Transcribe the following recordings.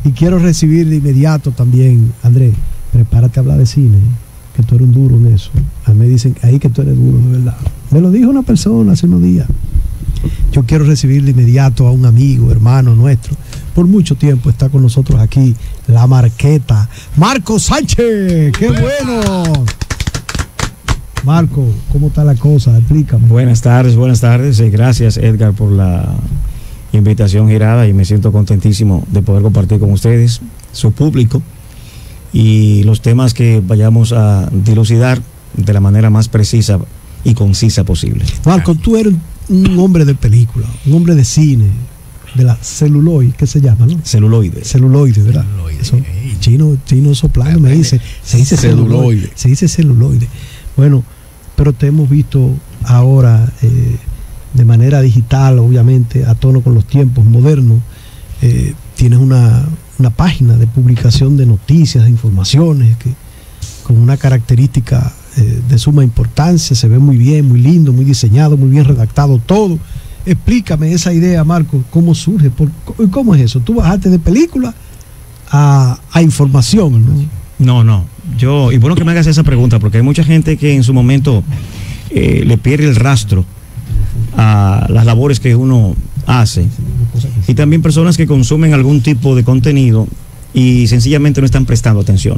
Y quiero recibir de inmediato también, Andrés, prepárate a hablar de cine, que tú eres un duro en eso. A mí me dicen ahí que tú eres duro, de verdad. Me lo dijo una persona hace unos días. Yo quiero recibir de inmediato a un amigo, hermano nuestro. Por mucho tiempo está con nosotros aquí, la Marqueta. Marco Sánchez, qué bueno. Marco, ¿cómo está la cosa? Explícame. Buenas tardes. Gracias, Edgar, por la invitación girada, y me siento contentísimo de poder compartir con ustedes, su público, y los temas que vayamos a dilucidar de la manera más precisa y concisa posible. Marco, tú eres un hombre de película, un hombre de cine, de la celuloide, ¿qué se llama, no? Celuloide, ¿verdad? Eso, chino soplando me dice, se dice celuloide. Se dice celuloide. Bueno, pero te hemos visto ahora de manera digital, obviamente, a tono con los tiempos modernos. Tienes una página de publicación de noticias, de informaciones, que con una característica de suma importancia, se ve muy bien, muy lindo, muy diseñado, muy bien redactado todo. Explícame esa idea, Marco, ¿cómo surge? ¿Cómo es eso? ¿Tú bajaste de película a información, no? No, y bueno que me hagas esa pregunta, porque hay mucha gente que en su momento le pierde el rastro a las labores que uno hace, y también personas que consumen algún tipo de contenido y sencillamente no están prestando atención.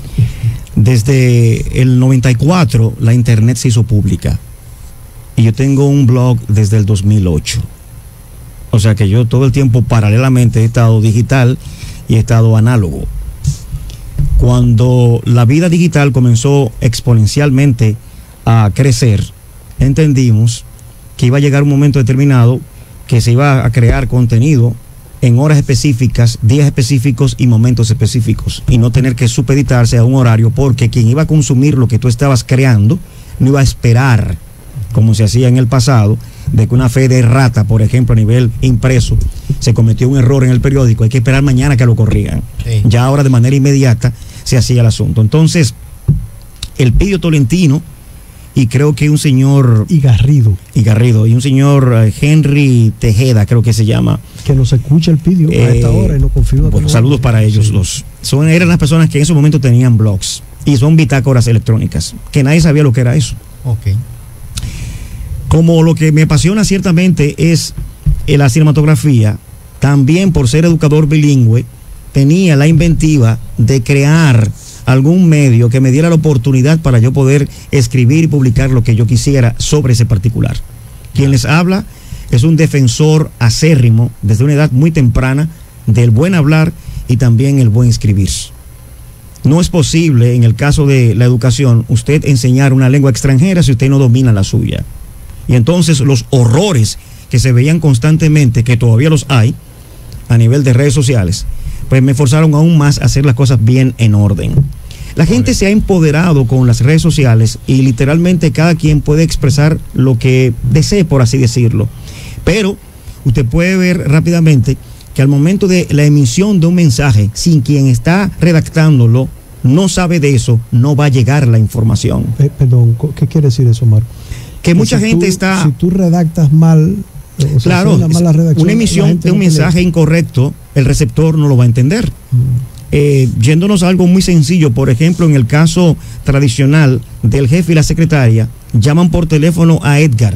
Desde el 94 la internet se hizo pública, y yo tengo un blog desde el 2008, o sea que yo todo el tiempo paralelamente he estado digital y he estado análogo. Cuando la vida digital comenzó exponencialmente a crecer, entendimos que iba a llegar un momento determinado que se iba a crear contenido en horas específicas, días específicos y momentos específicos, y no tener que supeditarse a un horario, porque quien iba a consumir lo que tú estabas creando no iba a esperar, como se hacía en el pasado, de que una fe de rata, por ejemplo, a nivel impreso, se cometió un error en el periódico, hay que esperar mañana que lo corrigan. Sí. Ya ahora de manera inmediata se hacía el asunto. Entonces, Elpidio Tolentino, y creo que un señor y Garrido, y un señor Henry Tejeda, creo que se llama, que nos escucha Elpidio a esta hora y nos confirma. Bueno, saludos para ellos. Sí. Eran las personas que en ese momento tenían blogs y son bitácoras electrónicas, que nadie sabía lo que era eso. Okay. Como lo que me apasiona ciertamente es la cinematografía, también por ser educador bilingüe tenía la inventiva de crear algún medio que me diera la oportunidad para yo poder escribir y publicar lo que yo quisiera sobre ese particular. Quien les habla es un defensor acérrimo desde una edad muy temprana del buen hablar y también el buen escribir. No es posible, en el caso de la educación, usted enseñar una lengua extranjera si usted no domina la suya. Y entonces los horrores que se veían constantemente, que todavía los hay a nivel de redes sociales, pues me forzaron aún más a hacer las cosas bien en orden. La gente se ha empoderado con las redes sociales y literalmente cada quien puede expresar lo que desee, por así decirlo. Pero usted puede ver rápidamente que al momento de la emisión de un mensaje, sin quien está redactándolo no sabe de eso, no va a llegar la información. Perdón, ¿qué quiere decir eso, Marco? Que mucha gente está... Si tú redactas mal... Claro, una emisión de un mensaje incorrecto, el receptor no lo va a entender. Yéndonos a algo muy sencillo, por ejemplo, en el caso tradicional del jefe y la secretaria, llaman por teléfono a Edgar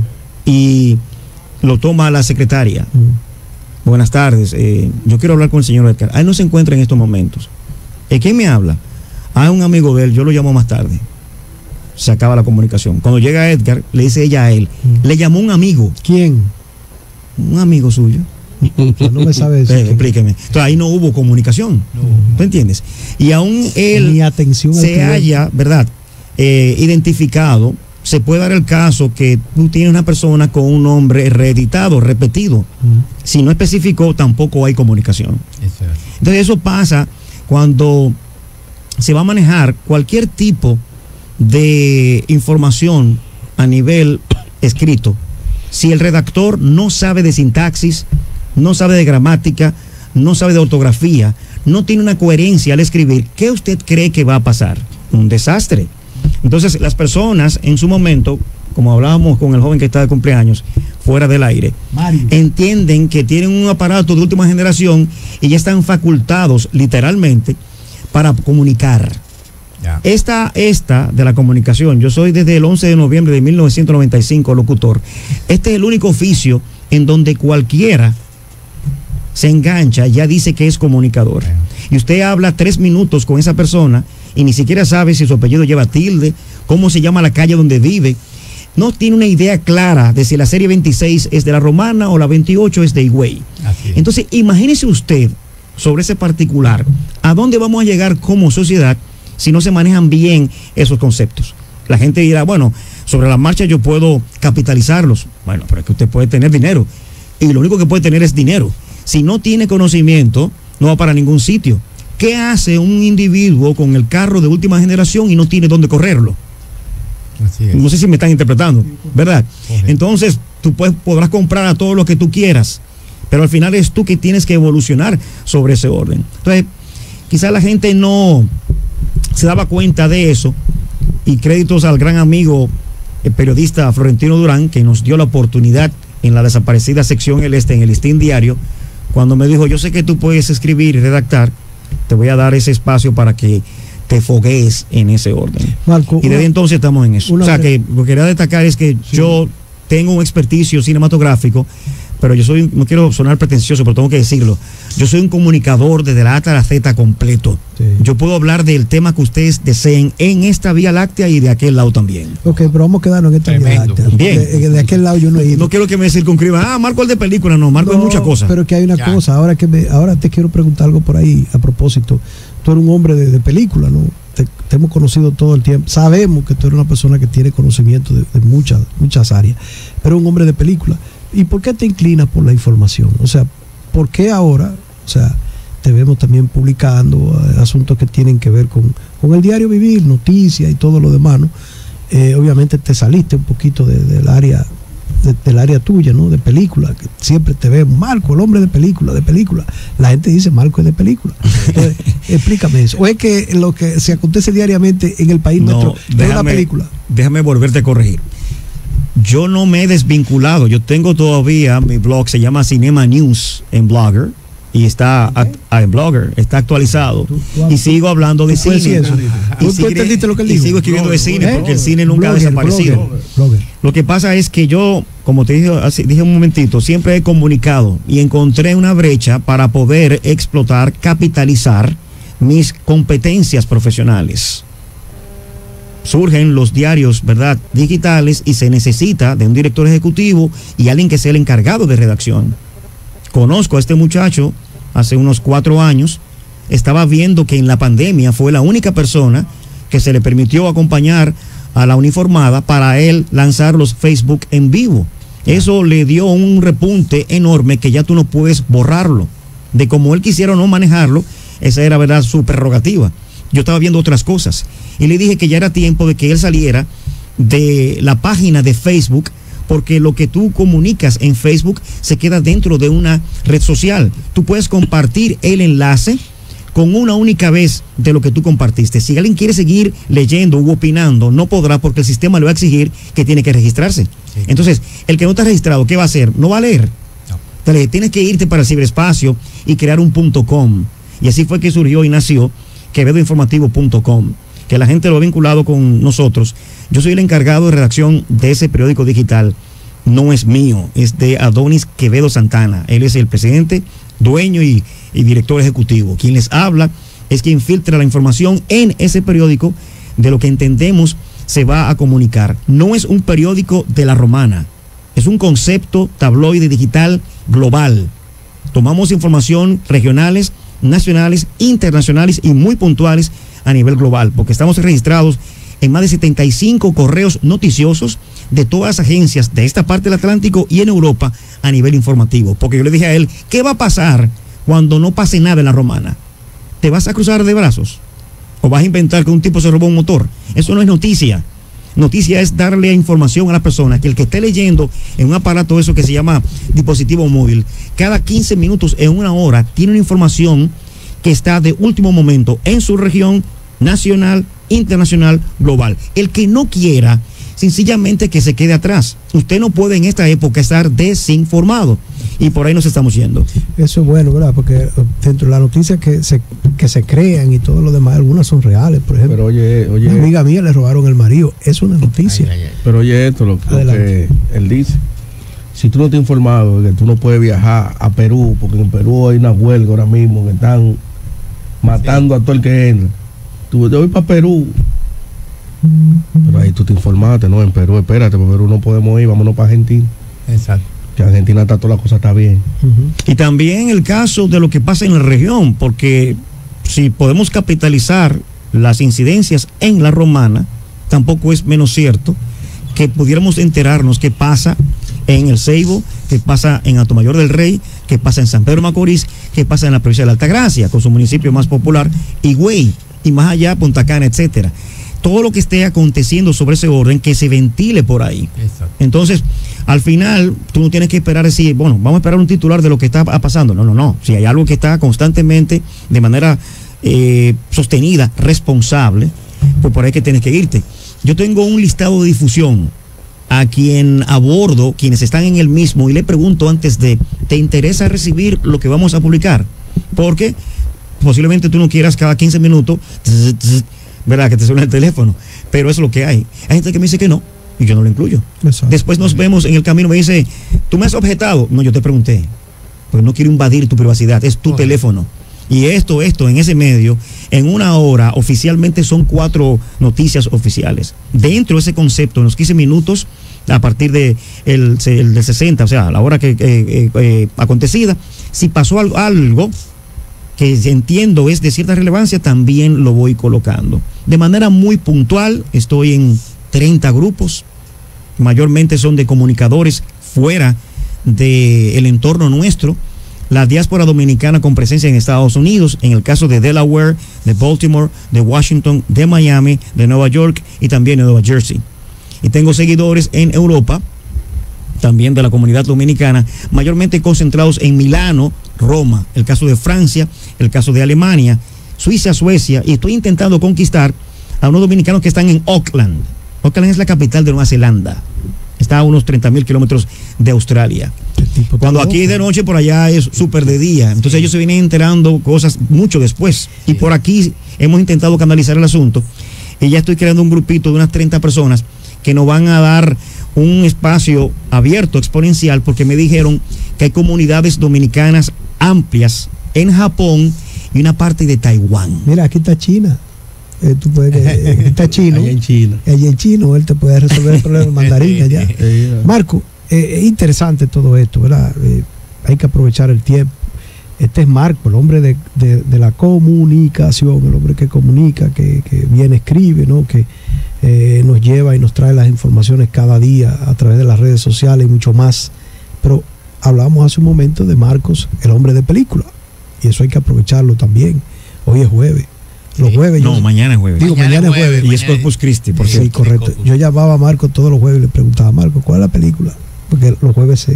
y lo toma la secretaria. Buenas tardes, yo quiero hablar con el señor Edgar. Él no se encuentra en estos momentos. ¿Quién me habla? Un amigo de él, yo lo llamo más tarde. Se acaba la comunicación. Cuando llega Edgar, le dice ella a él, le llamó un amigo. ¿Quién? Un amigo suyo. No me sabe eso. Explíqueme. Entonces ahí no hubo comunicación. ¿Tú entiendes? Y aún él ni atención se haya, ¿verdad? Identificado, se puede dar el caso que tú tienes una persona con un nombre reeditado, repetido. Si no especificó, tampoco hay comunicación. Entonces eso pasa cuando se va a manejar cualquier tipo de información a nivel escrito. Si el redactor no sabe de sintaxis, no sabe de gramática, no sabe de ortografía, no tiene una coherencia al escribir, ¿qué usted cree que va a pasar? Un desastre. Entonces las personas en su momento, como hablábamos con el joven que está de cumpleaños, fuera del aire, entienden que tienen un aparato de última generación y ya están facultados literalmente para comunicar. Esta de la comunicación, yo soy desde el 11 de noviembre de 1995 locutor. Este es el único oficio en donde cualquiera se engancha, ya dice que es comunicador. Y usted habla 3 minutos con esa persona y ni siquiera sabe si su apellido lleva tilde, cómo se llama la calle donde vive. No tiene una idea clara de si la serie 26 es de la Romana o la 28 es de Higüey. Entonces, imagínese usted sobre ese particular, ¿a dónde vamos a llegar como sociedad si no se manejan bien esos conceptos? La gente dirá, bueno, sobre la marcha yo puedo capitalizarlos. Bueno, pero es que usted puede tener dinero y lo único que puede tener es dinero. Si no tiene conocimiento, no va para ningún sitio. ¿Qué hace un individuo con el carro de última generación y no tiene dónde correrlo? No sé si me están interpretando, ¿verdad? Entonces, tú podrás comprar a todo lo que tú quieras, pero al final es tú que tienes que evolucionar sobre ese orden. Entonces, quizás la gente no se daba cuenta de eso, y créditos al gran amigo, el periodista Florentino Durán, que nos dio la oportunidad en la desaparecida sección El Este, en el Listín Diario, cuando me dijo, yo sé que tú puedes escribir y redactar, te voy a dar ese espacio para que te foguees en ese orden. Marco, y desde entonces estamos en eso. O sea, que lo que quería destacar es que yo tengo un experticio cinematográfico, pero yo soy, no quiero sonar pretencioso, pero tengo que decirlo, yo soy un comunicador desde la A a la Z completo. Yo puedo hablar del tema que ustedes deseen en esta Vía Láctea y de aquel lado también. Ok, pero vamos a quedarnos en esta Vía Láctea. Bien. De aquel lado yo no he ido. No quiero que me circunscriban, Marco el de película, no, Marco es muchas cosas. Pero que hay una cosa, ahora te quiero preguntar algo por ahí a propósito. Tú eres un hombre de película, ¿no? Te hemos conocido todo el tiempo. Sabemos que tú eres una persona que tiene conocimiento de muchas áreas, pero un hombre de película. ¿Y por qué te inclinas por la información? O sea, ¿por qué ahora, o sea, te vemos también publicando asuntos que tienen que ver con el diario vivir, noticias y todo lo demás, ¿no? Obviamente te saliste un poquito del área tuya, ¿no? De película, que siempre te vemos, Marco, el hombre de película. La gente dice, Marco es de película. Entonces, explícame eso. ¿O es que lo que se acontece diariamente en el país nuestro es una película? Déjame volverte a corregir. Yo no me he desvinculado. Yo tengo todavía mi blog, se llama Cinema News en Blogger. Y está en Blogger, está actualizado. Y sigo hablando de cine. ¿Tú entendiste lo que él dijo? Y sigo escribiendo de cine, porque el cine nunca ha desaparecido. Lo que pasa es que yo, como te dije un momentito, siempre he comunicado y encontré una brecha para poder explotar, capitalizar mis competencias profesionales. Surgen los diarios, ¿verdad?, digitales, y se necesita de un director ejecutivo y alguien que sea el encargado de redacción. Conozco a este muchacho hace unos 4 años. Estaba viendo que en la pandemia fue la única persona que se le permitió acompañar a la uniformada para él lanzar los Facebook en vivo. Eso le dio un repunte enorme que ya tú no puedes borrarlo. De como él quisiera o no manejarlo, esa era, verdad, su prerrogativa. Yo estaba viendo otras cosas y le dije que ya era tiempo de que él saliera de la página de Facebook, porque lo que tú comunicas en Facebook se queda dentro de una red social. Tú puedes compartir el enlace con una única vez de lo que tú compartiste. Si alguien quiere seguir leyendo u opinando, no podrá, porque el sistema le va a exigir que tiene que registrarse. Sí. Entonces, el que no está registrado, ¿qué va a hacer? No va a leer. No. Entonces, tienes que irte para el ciberespacio y crear un .com. Y así fue que surgió y nació quevedoinformativo.com, que la gente lo ha vinculado con nosotros. Yo soy el encargado de redacción de ese periódico digital. No es mío, es de Adonis Quevedo Santana. Él es el presidente, dueño y director ejecutivo. Quien les habla es quien filtra la información en ese periódico de lo que entendemos se va a comunicar. No es un periódico de la Romana, es un concepto tabloide digital global. Tomamos información regionales, nacionales, internacionales y muy puntuales a nivel global, porque estamos registrados en más de 75 correos noticiosos de todas las agencias de esta parte del Atlántico y en Europa a nivel informativo. Porque yo le dije a él, ¿qué va a pasar cuando no pase nada en la Romana? ¿Te vas a cruzar de brazos? ¿O vas a inventar que un tipo se robó un motor? Eso no es noticia. Noticia es darle información a la persona, que el que esté leyendo en un aparato eso que se llama dispositivo móvil, cada 15 minutos en una hora tiene una información que está de último momento en su región, nacional, internacional, global. El que no quiera sencillamente que se quede atrás. Usted no puede en esta época estar desinformado, y por ahí nos estamos yendo. Eso es bueno, ¿verdad? Porque dentro de las noticias que se crean y todo lo demás, algunas son reales. Por ejemplo, pero oye, una amiga mía le robaron el marido. Es una noticia. Pero oye esto, lo que él dice. Si tú no te has informado de que tú no puedes viajar a Perú, porque en Perú hay una huelga ahora mismo que están matando a todo el que entra. Tú te voy para Perú. Pero ahí tú te informaste, ¿no? En Perú, espérate, por Perú no podemos ir, vámonos para Argentina. Exacto. Que Argentina está, toda la cosa está bien. Y también el caso de lo que pasa en la región, porque si podemos capitalizar las incidencias en la Romana, tampoco es menos cierto que pudiéramos enterarnos qué pasa en El Ceibo, qué pasa en Atomayor del Rey, qué pasa en San Pedro Macorís, qué pasa en la provincia de la Altagracia, con su municipio más popular, Higüey, y más allá Punta Cana, etcétera. Todo lo que esté aconteciendo sobre ese orden, que se ventile por ahí. Exacto. Entonces, al final, tú no tienes que esperar decir, bueno, vamos a esperar un titular de lo que está pasando. No. Si hay algo que está constantemente, de manera sostenida, responsable, pues por ahí que tienes que irte. Yo tengo un listado de difusión a quien abordo, quienes están en el mismo, y le pregunto antes de, ¿te interesa recibir lo que vamos a publicar? Porque posiblemente tú no quieras cada 15 minutos, ¿verdad?, que te suene el teléfono, pero es lo que hay. Hay gente que me dice que no, y yo no lo incluyo. Exacto. Después nos vemos en el camino, me dice, ¿tú me has objetado? No, yo te pregunté, porque no quiero invadir tu privacidad, es tu teléfono. Y esto, en ese medio, en una hora, oficialmente son 4 noticias oficiales. Dentro de ese concepto, en los 15 minutos, a partir de el 60, o sea, la hora que acontecida, si pasó algo que entiendo es de cierta relevancia, también lo voy colocando. De manera muy puntual, estoy en 30 grupos, mayormente son de comunicadores fuera del entorno nuestro, la diáspora dominicana con presencia en Estados Unidos, en el caso de Delaware, de Baltimore, de Washington, de Miami, de Nueva York y también de Nueva Jersey. Y tengo seguidores en Europa, también de la comunidad dominicana, mayormente concentrados en Milano, Roma, el caso de Francia, el caso de Alemania, Suiza, Suecia, y estoy intentando conquistar a unos dominicanos que están en Auckland. Auckland es la capital de Nueva Zelanda. Está a unos 30,000 kilómetros de Australia. Cuando aquí de noche, por allá es súper de día. Entonces ellos se vienen enterando cosas mucho después. Y por aquí hemos intentado canalizar el asunto. Y ya estoy creando un grupito de unas 30 personas que nos van a dar un espacio abierto, exponencial, porque me dijeron que hay comunidades dominicanas amplias en Japón y una parte de Taiwán. Mira, aquí está China. Tú puedes, está chino. Allá en China. Allá en chino, él te puede resolver el problema de mandarín allá. Marco, es interesante todo esto, ¿verdad? Hay que aprovechar el tiempo. Este es Marco, el hombre de la comunicación, el hombre que comunica, que bien escribe, ¿no? Que nos lleva y nos trae las informaciones cada día a través de las redes sociales y mucho más. Pero hablábamos hace un momento de Marcos, el hombre de película, y eso hay que aprovecharlo también. Hoy es jueves. Los jueves. No, mañana es jueves. Digo, mañana es jueves. Y es Corpus Christi, por cierto. Sí, correcto. Yo llamaba a Marco todos los jueves y le preguntaba, Marco, ¿cuál es la película? Porque los jueves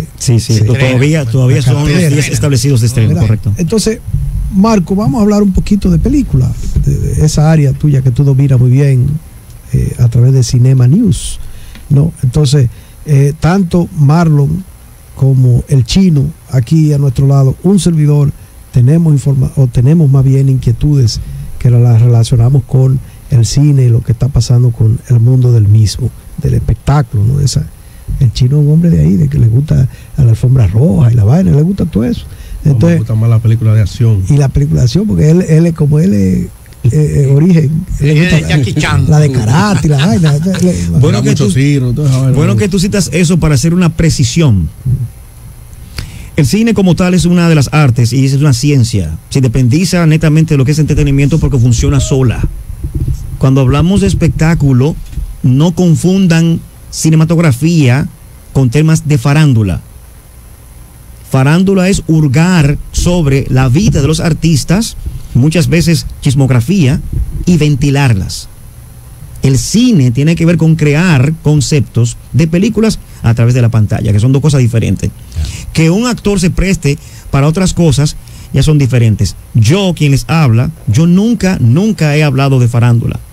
todavía son los días establecidos de estreno, correcto. Entonces, Marco, vamos a hablar un poquito de película, de esa área tuya que tú dominas muy bien a través de Cinema News, ¿no? Entonces, tanto Marlon como el chino aquí a nuestro lado, un servidor, tenemos más bien inquietudes que las relacionamos con el cine y lo que está pasando con el mundo del mismo, del espectáculo, ¿no? El chino es un hombre de ahí, de que le gusta a la alfombra roja y la vaina, le gusta todo eso. Entonces, me gusta más la película de acción. Y la película de acción, porque él es como él es origen, la de karate y la vaina. Bueno que tú citas eso para hacer una precisión. El cine como tal es una de las artes y es una ciencia. Se independiza netamente de lo que es entretenimiento porque funciona sola. Cuando hablamos de espectáculo, no confundan cinematografía con temas de farándula. Farándula es hurgar sobre la vida de los artistas, muchas veces chismografía, y ventilarlas. El cine tiene que ver con crear conceptos de películas a través de la pantalla, que son dos cosas diferentes. Que un actor se preste para otras cosas ya son diferentes. Yo, quien les habla, yo nunca he hablado de farándula.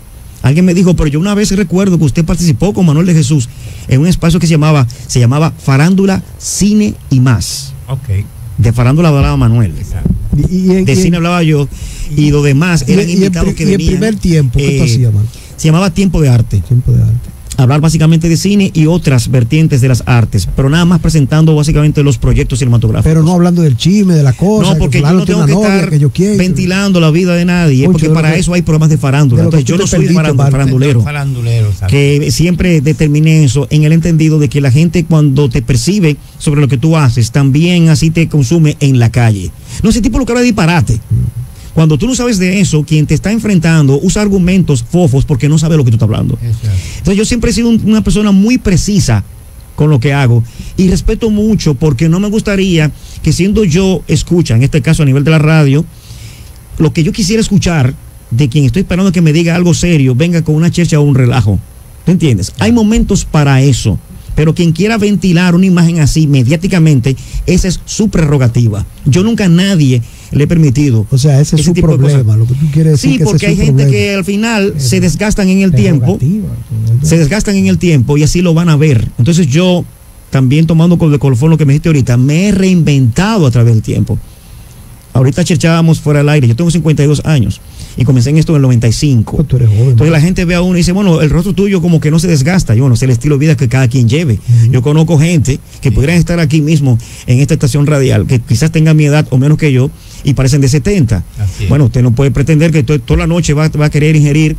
Alguien me dijo, pero yo una vez recuerdo que usted participó con Manuel de Jesús en un espacio que se llamaba Farándula, Cine y Más. Ok. De farándula hablaba Manuel. De cine hablaba yo. Y los demás eran invitados que venían. ¿Y el primer tiempo qué hacía, man? Se llamaba Tiempo de Arte. Tiempo de Arte. Hablar básicamente de cine y otras vertientes de las artes, pero nada más presentando básicamente los proyectos cinematográficos. Pero no hablando del chisme, de la cosa. No, porque yo no tengo que estar ventilando la vida de nadie, porque para eso hay programas de farándula. Entonces yo no soy farandulero. Que siempre determiné eso en el entendido de que la gente cuando te percibe sobre lo que tú haces, también así te consume en la calle. No, ese tipo lo que habla de disparate. Cuando tú no sabes de eso, quien te está enfrentando usa argumentos fofos porque no sabe lo que tú estás hablando. Entonces yo siempre he sido una persona muy precisa con lo que hago y respeto mucho porque no me gustaría que siendo yo escucha, en este caso a nivel de la radio, lo que yo quisiera escuchar de quien estoy esperando que me diga algo serio, venga con una chercha o un relajo. ¿Tú entiendes? Hay momentos para eso. Pero quien quiera ventilar una imagen así mediáticamente, esa es su prerrogativa. Yo nunca a nadie le he permitido. O sea, ese es su problema, lo que tú quieres decir. Sí, porque hay gente que al final se desgastan en el tiempo. Se desgastan en el tiempo y así lo van a ver. Entonces yo, también tomando con el colofón lo que me dijiste ahorita, me he reinventado a través del tiempo. Ahorita cherchábamos fuera del aire. Yo tengo 52 años y comencé en esto en el 95. Pues tú eres joven. Entonces la gente ve a uno y dice, bueno, el rostro tuyo como que no se desgasta. Y bueno, es el estilo de vida que cada quien lleve. Yo conozco gente que pudieran estar aquí mismo en esta estación radial, que quizás tengan mi edad o menos que yo y parecen de 70. Bueno, usted no puede pretender que toda la noche va a querer ingerir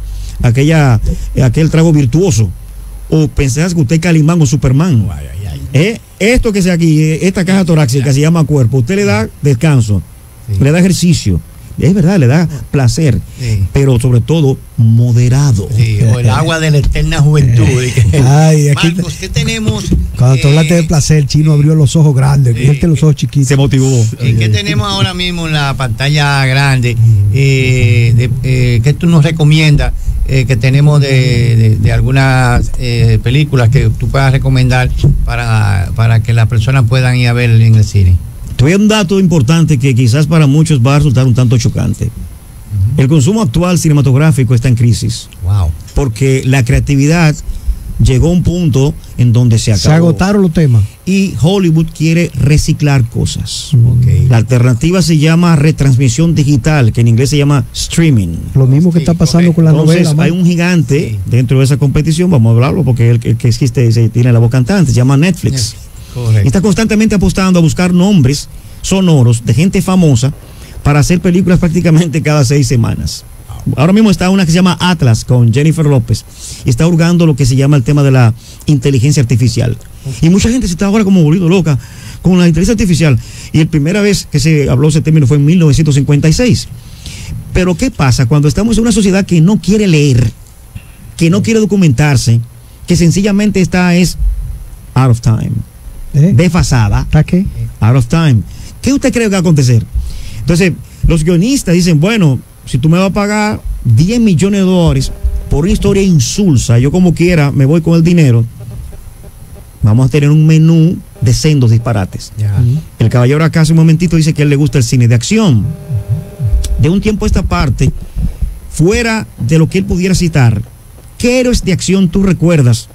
aquel trago virtuoso. O pensás que usted es Calimán o Superman. Esto que sea aquí, esta caja torácica se llama cuerpo. Usted le da descanso. Le da ejercicio, es verdad, le da placer, pero sobre todo moderado. O el agua de la eterna juventud. Ay, aquí Marcos, ¿qué tenemos? Cuando tú hablaste de placer, el chino abrió los ojos grandes, los ojos chiquitos. Se motivó. ¿Qué tenemos ahora mismo en la pantalla grande? ¿Qué tú nos recomiendas? Que tenemos de algunas películas que tú puedas recomendar para que las personas puedan ir a ver en el cine. Te voy a dar un dato importante que quizás para muchos va a resultar un tanto chocante. El consumo actual cinematográfico está en crisis. Wow. Porque la creatividad llegó a un punto en donde se acabó. Se agotaron los temas. Y Hollywood quiere reciclar cosas. La alternativa se llama retransmisión digital, que en inglés se llama streaming. Lo mismo que está pasando con la novela. Entonces hay un gigante dentro de esa competición, vamos a hablarlo porque el que existe tiene la voz cantante, se llama Netflix. Correcto. Está constantemente apostando a buscar nombres sonoros de gente famosa para hacer películas prácticamente cada 6 semanas. Ahora mismo está una que se llama Atlas con Jennifer López y está hurgando lo que se llama el tema de la inteligencia artificial. Y mucha gente se está ahora como volviendo loca con la inteligencia artificial. Y la primera vez que se habló ese término fue en 1956. Pero ¿qué pasa cuando estamos en una sociedad que no quiere leer, que no quiere documentarse, que sencillamente está out of time? Desfasada. ¿Para qué? Out of time. ¿Qué usted cree que va a acontecer? Entonces, los guionistas dicen, bueno, si tú me vas a pagar $10 millones por una historia insulsa, yo como quiera me voy con el dinero, vamos a tener un menú de sendos disparates. El caballero acá hace un momentito dice que a él le gusta el cine de acción. De un tiempo a esta parte, fuera de lo que él pudiera citar, ¿qué héroes de acción tú recuerdas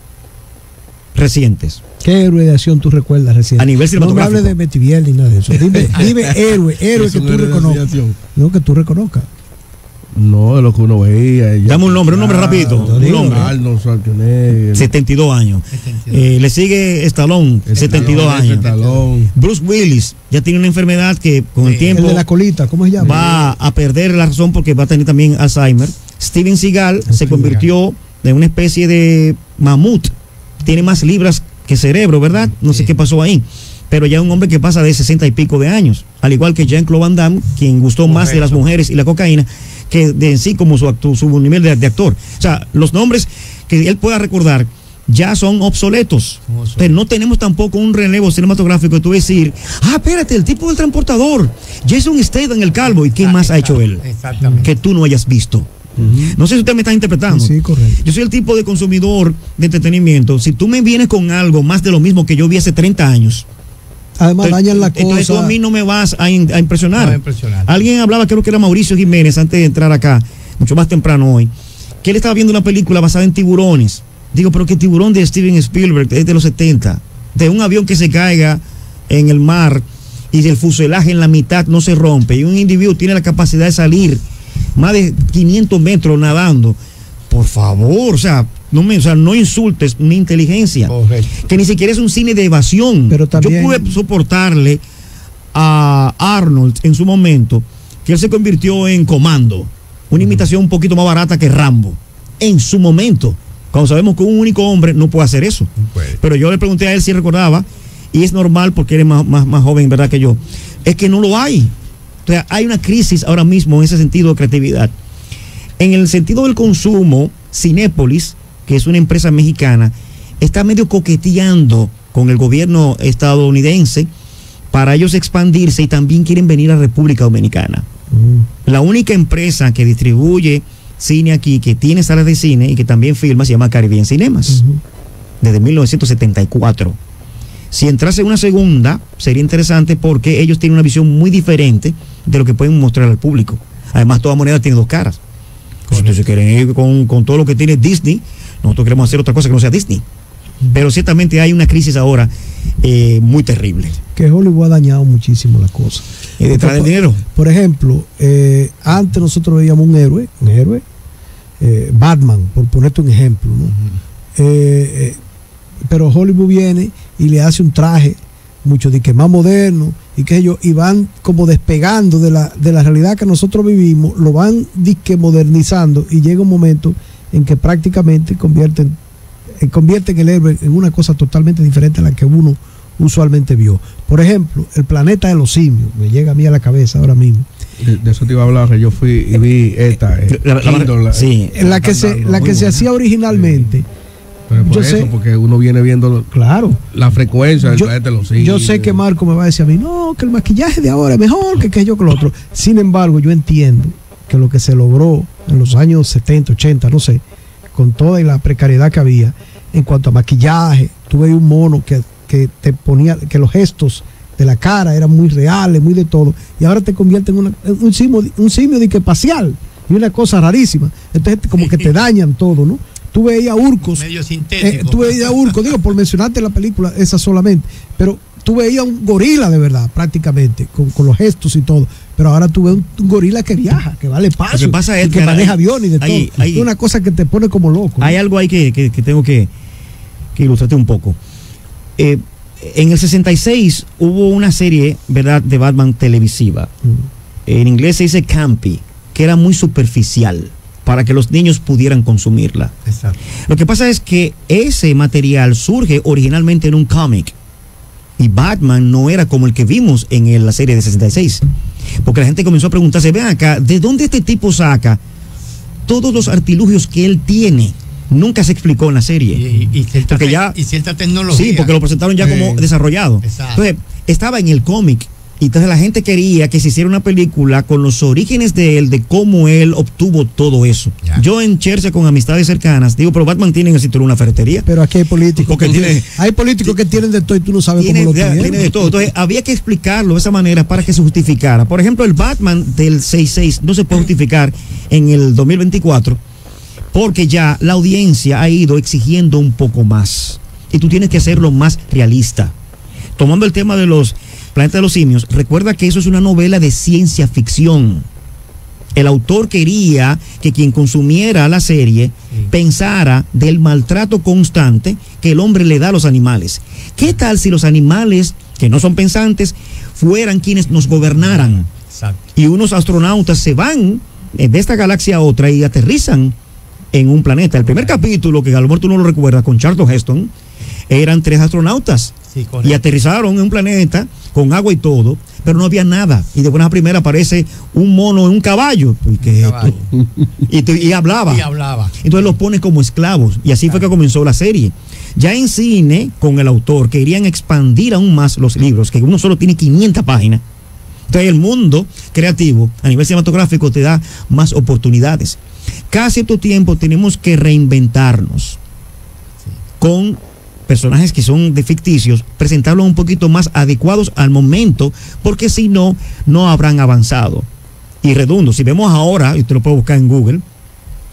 recientes? ¿Qué héroe de acción tú recuerdas recién? A nivel cinematográfico. No me hables de Metivier ni nada de eso. Dime héroe que tú reconozcas. No, que tú reconozcas. No, de lo que uno veía. Dame un nombre rapidito. Un nombre. Arnold Schwarzenegger. 72 años. Le sigue Stallone, 72 años. Bruce Willis ya tiene una enfermedad que con el tiempo. El de la colita, ¿cómo se llama? Va a perder la razón porque va a tener también Alzheimer. Steven Seagal se convirtió en una especie de mamut. Tiene más libras que cerebro, ¿verdad? No sé qué pasó ahí. Pero ya un hombre que pasa de 60 y pico de años. Al igual que Jean-Claude Van Damme, quien gustó más de las mujeres y la cocaína que de en sí como su nivel de actor. O sea, los nombres que él pueda recordar ya son obsoletos. Pero no tenemos tampoco un relevo cinematográfico de tú decir, espérate, el tipo del transportador, Jason Statham, el calvo, ¿y qué más ha hecho él? Exactamente. Que tú no hayas visto. No sé si usted me está interpretando. Sí, correcto. Yo soy el tipo de consumidor de entretenimiento. Si tú me vienes con algo más de lo mismo que yo vi hace 30 años, además dañan la cosa. Entonces tú a mí no me vas a impresionar. No, impresionar. Alguien hablaba, creo que era Mauricio Jiménez, antes de entrar acá, mucho más temprano hoy, que él estaba viendo una película basada en tiburones. Digo, pero que Tiburón de Steven Spielberg es de los 70, de un avión que se caiga en el mar y el fuselaje en la mitad no se rompe y un individuo tiene la capacidad de salir más de 500 metros nadando. Por favor, o sea, no insultes mi inteligencia. Correcto. Que ni siquiera es un cine de evasión. Pero también... Yo pude soportarle a Arnold en su momento, que él se convirtió en Comando, una imitación un poquito más barata que Rambo, en su momento, cuando sabemos que un único hombre no puede hacer eso. Pero yo le pregunté a él si recordaba, y es normal porque él es más joven, ¿verdad?, que yo, es que no lo hay. O sea, hay una crisis ahora mismo en ese sentido de creatividad. En el sentido del consumo, Cinépolis, que es una empresa mexicana, está medio coqueteando con el gobierno estadounidense para ellos expandirse y también quieren venir a República Dominicana. La única empresa que distribuye cine aquí, que tiene salas de cine y que también filma, se llama Caribbean Cinemas, desde 1974. Si entrase una segunda, sería interesante porque ellos tienen una visión muy diferente de lo que pueden mostrar al público. Además, toda moneda tiene dos caras. Si ustedes quieren ir con todo lo que tiene Disney, nosotros queremos hacer otra cosa que no sea Disney. Pero ciertamente hay una crisis ahora muy terrible. Que Hollywood ha dañado muchísimo la cosa. ¿Y detrás del dinero? Por ejemplo, antes nosotros veíamos un héroe, Batman, por ponerte un ejemplo, ¿no? Pero Hollywood viene y le hace un traje mucho de que más moderno y que ellos y van como despegando de la realidad que nosotros vivimos, lo van disque modernizando y llega un momento en que prácticamente convierten el héroe en una cosa totalmente diferente a la que uno usualmente vio. Por ejemplo, el planeta de los simios, me llega a mí a la cabeza ahora mismo. De eso te iba a hablar, yo fui y vi esta la que se hacía originalmente. Pero por eso, porque uno viene viendo la frecuencia del planeta de los simios. Yo sé que Marco me va a decir a mí, no, que el maquillaje de ahora es mejor que yo que lo otro. Sin embargo, yo entiendo que lo que se logró en los años 70, 80, no sé, con toda la precariedad que había en cuanto a maquillaje, tú veías un mono que te ponía, que los gestos de la cara eran muy reales, muy de todo, y ahora te convierte en un simio de que espacial y una cosa rarísima. Entonces como que te dañan todo, ¿no? Tú veías urcos, medio sintético. Digo, por mencionarte la película esa solamente, pero tú veías un gorila de verdad, prácticamente, con los gestos y todo. Pero ahora tú ves un gorila que viaja, que va al espacio, que maneja aviones y de todo. Es una cosa que te pone como loco. Hay algo ahí que tengo que ilustrarte un poco. En el 66 hubo una serie, ¿verdad?, de Batman televisiva. En inglés se dice campy, que era muy superficial para que los niños pudieran consumirla. Exacto. Lo que pasa es que ese material surge originalmente en un cómic. Y Batman no era como el que vimos en la serie de 66. Porque la gente comenzó a preguntarse, ven acá, ¿de dónde este tipo saca todos los artilugios que él tiene? Nunca se explicó en la serie. Y cierta tecnología. Sí, porque lo presentaron ya como desarrollado. Exacto. Entonces, estaba en el cómic. Y entonces la gente quería que se hiciera una película con los orígenes de él, de cómo él obtuvo todo eso. Ya. Yo en Chercha, con amistades cercanas, digo, pero Batman tiene en el cinturón una ferretería. Pero aquí hay políticos. Hay políticos que tienen de todo y tú no sabes cómo lo tienen. Tiene de todo. Entonces había que explicarlo de esa manera para que se justificara. Por ejemplo, el Batman del 66 no se puede justificar en el 2024 porque ya la audiencia ha ido exigiendo un poco más. Y tú tienes que hacerlo más realista. Tomando el tema de los Planeta de los Simios, recuerda que eso es una novela de ciencia ficción. El autor quería que quien consumiera la serie pensara del maltrato constante que el hombre le da a los animales. ¿Qué tal si los animales, que no son pensantes, fueran quienes nos gobernaran? Exacto. Y unos astronautas se van de esta galaxia a otra y aterrizan en un planeta. El primer capítulo, que a lo mejor tú no lo recuerdas, con Charlton Heston, eran 3 astronautas. Sí, y aterrizaron en un planeta con agua y todo, pero no había nada. Y de buena primera aparece un mono en un caballo. Y hablaba. Entonces los pones como esclavos. Y así fue que comenzó la serie. Ya en cine, con el autor, querían expandir aún más los libros, que uno solo tiene 500 páginas. Entonces el mundo creativo a nivel cinematográfico te da más oportunidades. Cada cierto tiempo tenemos que reinventarnos con personajes que son de ficticios, presentarlos un poquito más adecuados al momento, porque si no, no habrán avanzado. Y redundo, si vemos ahora, y usted lo puede buscar en Google,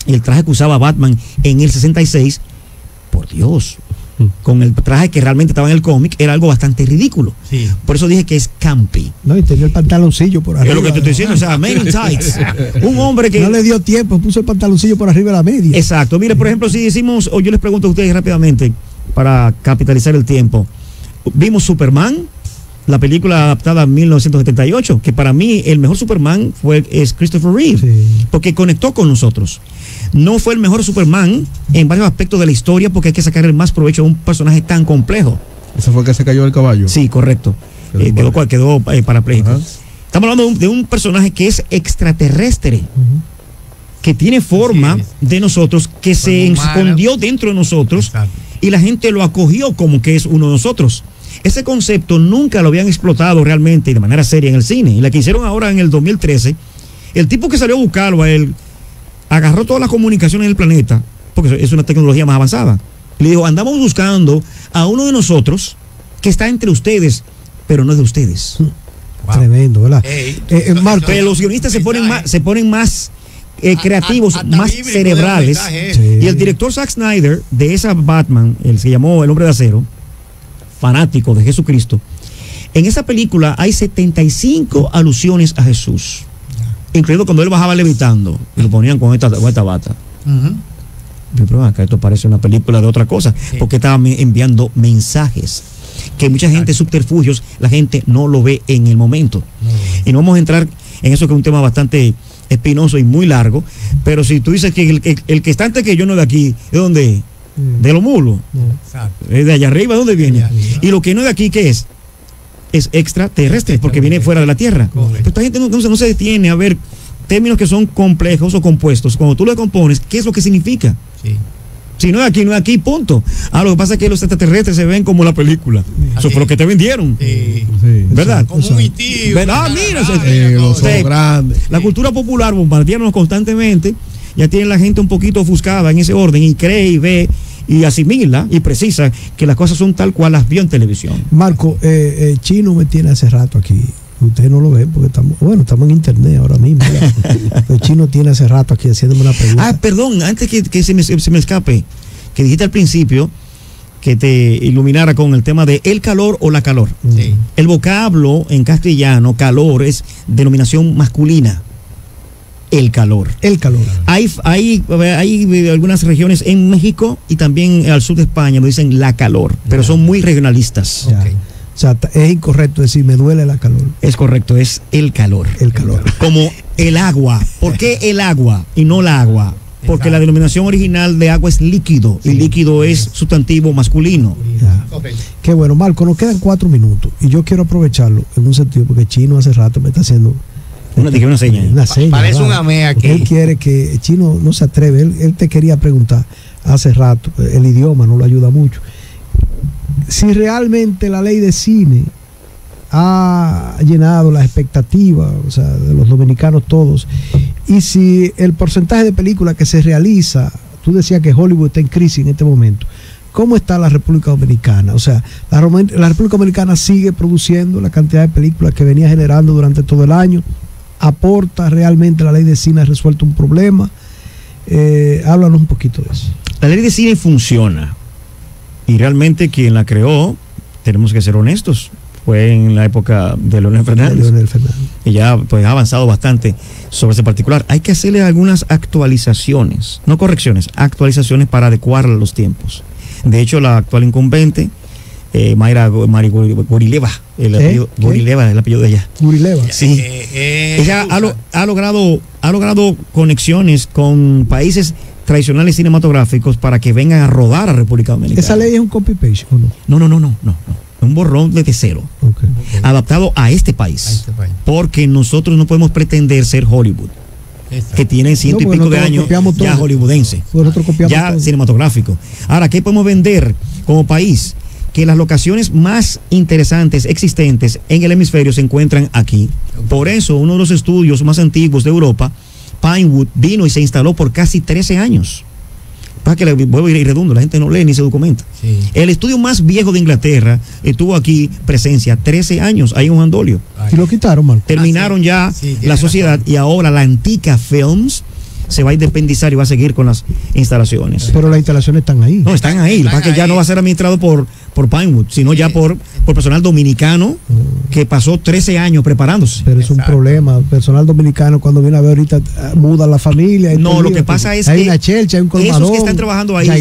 el traje que usaba Batman en el 66, por Dios, con el traje que realmente estaba en el cómic, era algo bastante ridículo. Sí. Por eso dije que es campy. No, y tenía el pantaloncillo por arriba. Es lo que te estoy diciendo, o sea, Men in Tights. Un hombre que... No le dio tiempo, puso el pantaloncillo por arriba de la media. Exacto. Mire, por ejemplo, si decimos, o yo les pregunto a ustedes rápidamente, para capitalizar el tiempo, vimos Superman, la película adaptada en 1978, que para mí el mejor Superman es Christopher Reeve, sí, porque conectó con nosotros. No fue el mejor Superman en varios aspectos de la historia, porque hay que sacar el más provecho a un personaje tan complejo. ¿Ese fue el que se cayó del caballo? Sí, correcto. Quedó parapléjico. Estamos hablando de un personaje que es extraterrestre, que tiene forma de nosotros, que se escondió dentro de nosotros. Exacto. Y la gente lo acogió como que es uno de nosotros. Ese concepto nunca lo habían explotado realmente y de manera seria en el cine. Y la que hicieron ahora en el 2013, el tipo que salió a buscarlo a él, agarró todas las comunicaciones del planeta, porque es una tecnología más avanzada. Y le dijo, andamos buscando a uno de nosotros que está entre ustedes, pero no es de ustedes. Wow. Tremendo, ¿verdad? Marco, pero los guionistas se ponen más creativos, más cerebrales. Sí. Y el director Zack Snyder de esa Batman, él se llamó El Hombre de Acero, fanático de Jesucristo. En esa película hay 75 alusiones a Jesús, incluido cuando él bajaba levitando y lo ponían con esta bata. Pero acá esto parece una película de otra cosa, porque estaban enviando mensajes que mucha gente, subterfugios, la gente no lo ve en el momento. Y no vamos a entrar en eso, que es un tema bastante espinoso y muy largo, pero si tú dices que el que está antes que yo no es de aquí, ¿de dónde es? De los mulos. Es de allá arriba, ¿de dónde viene? Y lo que no es de aquí, ¿qué es? Es extraterrestre, porque viene fuera de la Tierra. Pero esta gente no se detiene a ver términos que son complejos o compuestos. Cuando tú lo compones, ¿qué es lo que significa? Sí. Si no es aquí, no es aquí, punto. Lo que pasa es que los extraterrestres se ven como la película. Eso fue lo que te vendieron. Sí. ¿Verdad? Como mi tío. Los grandes. La cultura popular, bombardearnos constantemente, ya tiene la gente un poquito ofuscada en ese orden, y cree y ve y asimila y precisa que las cosas son tal cual las vio en televisión. Marco, Chino me tiene hace rato aquí. Ustedes no lo ven porque estamos en internet ahora mismo. El Chino tiene hace rato aquí haciéndome una pregunta. Perdón, antes que se me escape, que dijiste al principio que te iluminara con el tema de el calor o la calor. Sí. El vocablo en castellano, calor, es denominación masculina. El calor. El calor. Hay algunas regiones en México y también al sur de España lo dicen la calor, pero son muy regionalistas. Okay. O sea, es incorrecto decir me duele la calor. Es correcto, es el calor. El calor. Como el agua. ¿Por qué el agua y no la agua? Porque la denominación original de agua es líquido, y líquido es sustantivo masculino. Okay. Qué bueno, Marco, nos quedan 4 minutos y yo quiero aprovecharlo en un sentido, porque Chino hace rato me está haciendo una seña. Parece un amé aquí. Él quiere que Chino no se atreve. Él te quería preguntar hace rato. El idioma no lo ayuda mucho. Si realmente la ley de cine ha llenado las expectativas, o sea, de los dominicanos todos, y si el porcentaje de películas que se realiza, tú decías que Hollywood está en crisis en este momento, ¿cómo está la República Dominicana? O sea, la República Dominicana sigue produciendo la cantidad de películas que venía generando durante todo el año. ¿Aporta realmente la ley de cine? ¿Ha resuelto un problema? Háblanos un poquito de eso. La ley de cine funciona, y realmente quien la creó, tenemos que ser honestos, fue en la época de Leonel Fernández. Y ya pues ha avanzado bastante sobre ese particular. Hay que hacerle algunas actualizaciones, no correcciones, actualizaciones para adecuarla a los tiempos. De hecho, la actual incumbente, Mayra Gurileva, Gurileva es el apellido de ella. Gurileva. Sí. Ella ha logrado conexiones con países tradicionales cinematográficos para que vengan a rodar a República Dominicana. ¿Esa ley es un copy-paste o no? No. Un borrón desde cero. Okay. Adaptado a este país. Porque nosotros no podemos pretender ser Hollywood, que tiene 100 y pico de años ya hollywoodense, ya todo cinematográfico. Ahora, ¿qué podemos vender como país? Que las locaciones más interesantes existentes en el hemisferio se encuentran aquí. Por eso, uno de los estudios más antiguos de Europa, Pinewood, vino y se instaló por casi 13 años. Para que vuelvo a ir redondo, la gente no lee ni se documenta. Sí. El estudio más viejo de Inglaterra estuvo aquí presencia 13 años, ahí en Juan Dolio. Y lo quitaron, Marco. Terminaron ya la sociedad, y ahora la Antica Films se va a independizar y va a seguir con las instalaciones. Pero las instalaciones están ahí. No, están ahí. Para que ya no va a ser administrado por Pinewood, sino ya por personal dominicano que pasó 13 años preparándose. Pero es un problema. Personal dominicano, cuando viene a ver ahorita, muda la familia. No, lo que pasa es que hay una chelcha, hay un colmadón. Esos que están trabajando ahí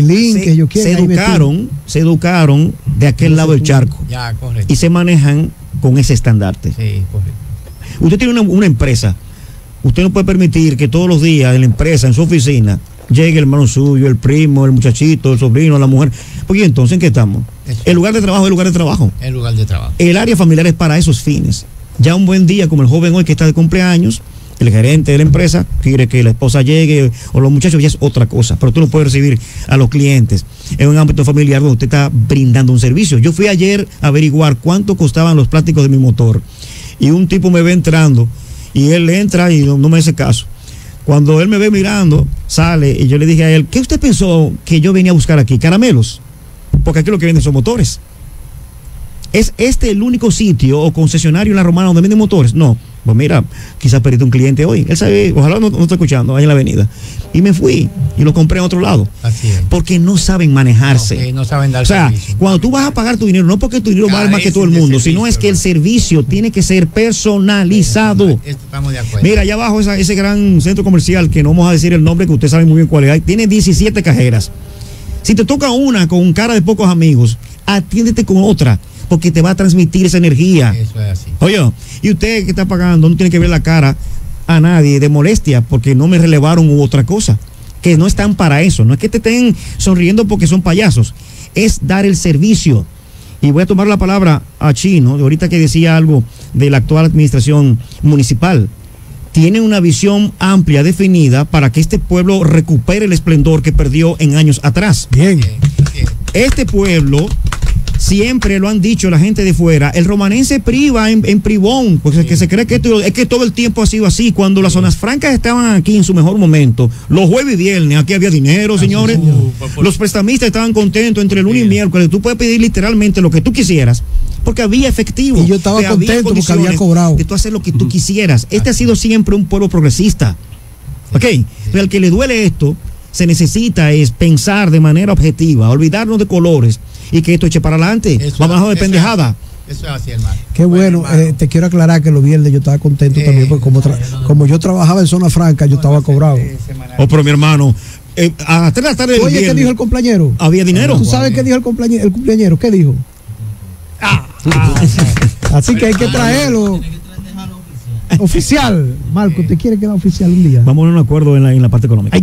se educaron de aquel lado del charco. Ya, correcto. Y se manejan con ese estandarte. Sí, correcto. Usted tiene una empresa. Usted no puede permitir que todos los días en la empresa, en su oficina, llegue el hermano suyo, el primo, el muchachito, el sobrino, la mujer. Porque entonces, ¿en qué estamos? El lugar de trabajo es el lugar de trabajo. El lugar de trabajo. El área familiar es para esos fines. Ya un buen día, como el joven hoy que está de cumpleaños, el gerente de la empresa quiere que la esposa llegue o los muchachos, ya es otra cosa. Pero tú no puedes recibir a los clientes en un ámbito familiar donde usted está brindando un servicio. Yo fui ayer a averiguar cuánto costaban los plásticos de mi motor. Y un tipo me ve entrando y él entra y no me hace caso. Cuando él me ve mirando, sale y yo le dije a él, ¿qué usted pensó que yo venía a buscar aquí? Caramelos. Porque aquí lo que venden son motores. ¿Es este el único sitio o concesionario en La Romana donde venden motores? No. Pues mira, quizás perdí un cliente hoy. Él sabe, ojalá no está escuchando, ahí en la avenida. Y me fui y lo compré en otro lado. Así es. Porque no saben manejarse. No saben dar servicio. Cuando tú vas a pagar tu dinero, no porque tu dinero vale más que todo el mundo, sino es que el servicio tiene que ser personalizado. Estamos de acuerdo. Mira, allá abajo ese gran centro comercial, que no vamos a decir el nombre, que usted sabe muy bien cuál es, tiene 17 cajeras. Si te toca una con cara de pocos amigos, atiéndete con otra, porque te va a transmitir esa energía. Eso es así. Oye, y usted que está pagando no tiene que ver la cara a nadie de molestia porque no me relevaron u otra cosa, que no están para eso. No es que te estén sonriendo porque son payasos, es dar el servicio. Y voy a tomar la palabra a Chino, de ahorita que decía algo de la actual administración municipal. Tiene una visión amplia, definida, para que este pueblo recupere el esplendor que perdió en años atrás. Bien. Este pueblo, siempre lo han dicho la gente de fuera, el romanense priva en privón, porque que se cree que es que todo el tiempo ha sido así. Cuando las zonas francas estaban aquí en su mejor momento, los jueves y viernes, aquí había dinero, señores. Los prestamistas estaban contentos entre lunes y miércoles. Tú puedes pedir literalmente lo que tú quisieras, porque había efectivo. Y yo estaba contento porque había cobrado. De tú hacer lo que tú quisieras. Este ha sido siempre un pueblo progresista. Ok, pero al que le duele esto, se necesita es pensar de manera objetiva, olvidarnos de colores y que esto eche para adelante. Vamos a dejar de pendejada. Eso es así, hermano. Qué bueno, te quiero aclarar que los viernes yo estaba contento también, porque como yo trabajaba en zona franca, yo estaba cobrado. Oh, pero mi hermano, a 3 de la tarde. Oye, ¿qué dijo el cumpleañero? Había dinero. ¿Tú sabes qué dijo el cumpleañero? ¿Qué dijo? Así que hay que traerlo oficial. Marco, ¿te quiere quedar oficial un día? Vamos a un acuerdo en la parte económica.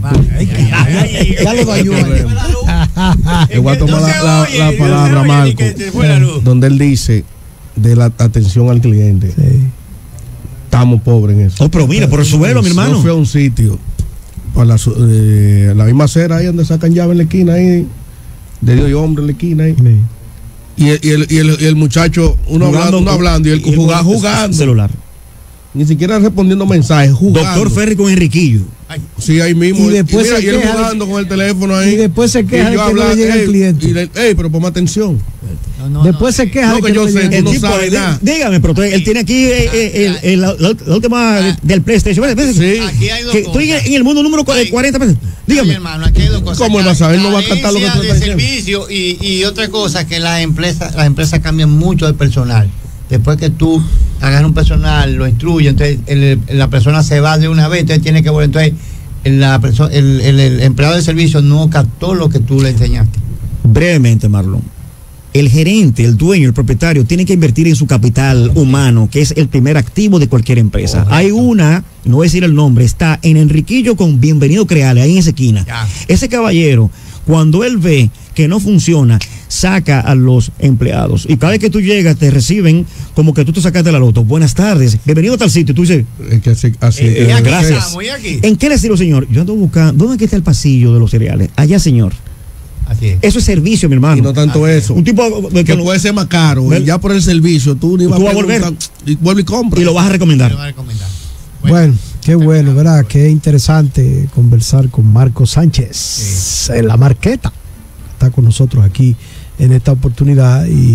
Ya lo dañó. Le voy a tomar la palabra, Marco, donde él dice de la atención al cliente. Sí. Estamos pobres en eso. Oh, pero mira, por el suelo, mi hermano. Yo fui a un sitio, para la misma acera ahí donde sacan llave en la esquina ahí, de Dios y hombre en la esquina ahí. Sí. Y el muchacho, uno hablando y él jugando. Celular. Ni siquiera respondiendo mensajes, jugando. Doctor Ferry con Enriquillo. Sí, ahí mismo. Y después y él jugando con el teléfono ahí. Y después se queja de que no le llega el cliente. Pero ponme atención. Después se queja de que yo sé, tú no sabes nada. Dígame, pero él tiene aquí la última del PlayStation. Sí. Aquí hay dos estoy en el mundo número 40 pesos. Dígame. Hermano, aquí hay dos cosas. ¿Cómo él va a saber? No va a cantar lo que tú estás diciendo. Servicio y otra cosa, que las empresas cambian mucho de personal. Después que tú hagas un personal, lo instruyes, entonces la persona se va de una vez, entonces tiene que volver. Entonces el empleado de servicio no captó lo que tú le enseñaste. Brevemente, Marlon. El gerente, el dueño, el propietario tiene que invertir en su capital humano, que es el primer activo de cualquier empresa. Correcto. Hay una, no voy a decir el nombre, está en Enriquillo con Bienvenido Creale, ahí en esa esquina. Ya. Ese caballero, cuando él ve que no funciona, saca a los empleados. Y cada vez que tú llegas, te reciben como que tú te sacaste la loto. Buenas tardes, bienvenido a tal sitio. Tú dices, gracias. ¿En qué le digo, señor? Yo ando buscando, ¿dónde está el pasillo de los cereales? Allá, señor. Así es. Eso es servicio, mi hermano. Y no tanto eso. Un tipo que puede ser más caro. Y ya por el servicio, tú vas a volver. Y vuelve y compra. Y lo vas a recomendar. Bueno, qué bueno, ¿verdad? Qué interesante conversar con Marco Sánchez en La Marqueta. Está con nosotros aquí en esta oportunidad y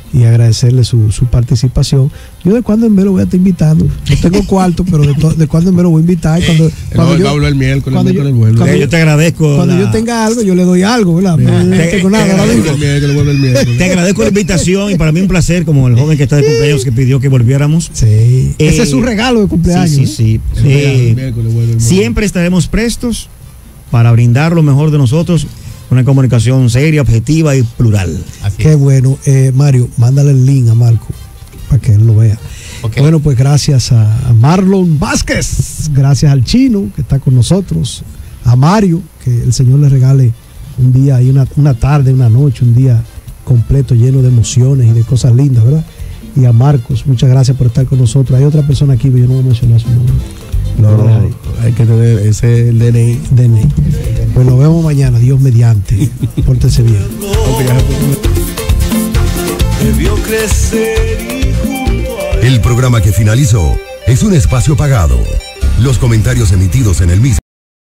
y agradecerle su participación. Yo de cuando en vez lo voy a estar invitando. No tengo cuarto, pero de cuando en vez lo voy a invitar. Cuando yo, el miércoles, yo te agradezco. Cuando yo tenga algo, yo le doy algo, ¿verdad? Te agradezco la invitación y para mí un placer, como el joven que está de cumpleaños que pidió que volviéramos. Sí. Ese es su regalo de cumpleaños. Sí. Siempre estaremos prestos para brindar lo mejor de nosotros. Una comunicación seria, objetiva y plural. Qué bueno. Mario, mándale el link a Marco para que él lo vea. Okay. Bueno, pues gracias a Marlon Vázquez, gracias al Chino que está con nosotros, a Mario, que el Señor le regale un día y una tarde, una noche, un día completo lleno de emociones y de cosas lindas, ¿verdad? Y a Marcos, muchas gracias por estar con nosotros. Hay otra persona aquí, pero yo no voy a mencionar su nombre. No, hay que tener ese el DNI. Pues nos vemos mañana, Dios mediante. Pórtense bien. El programa que finalizó es un espacio pagado. Los comentarios emitidos en el mismo